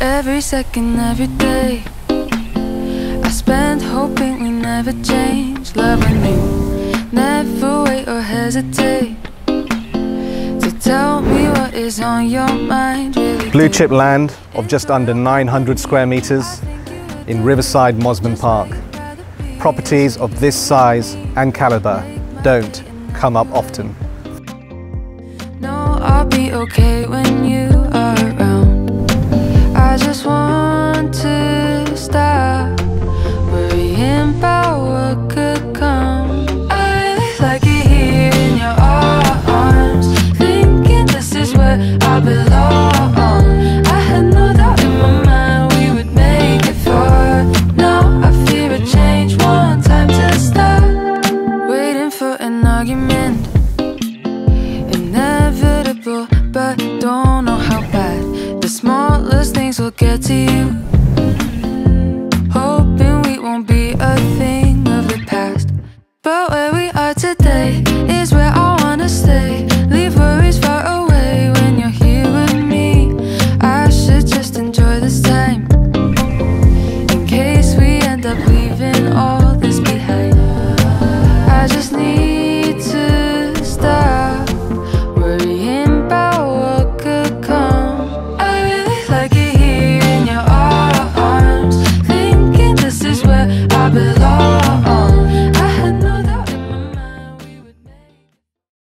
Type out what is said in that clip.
Every second, every day, I spend hoping we never change. Loving you, never wait or hesitate to tell me what is on your mind. Really Blue chip land of just under 900 square meters in Riverside Mosman Park. Properties of this size and caliber don't come up often. No, I'll be okay when you are around. I just want to stop worrying about what could come. I like it here in your arms, thinking this is where I belong. I had no doubt in my mind we would make it far. Now I fear a change, one time to stop waiting for an argument. Inevitable, but don't know how bad the smallest things will get to you. Hoping we won't be a thing of the past, but where we are today is where I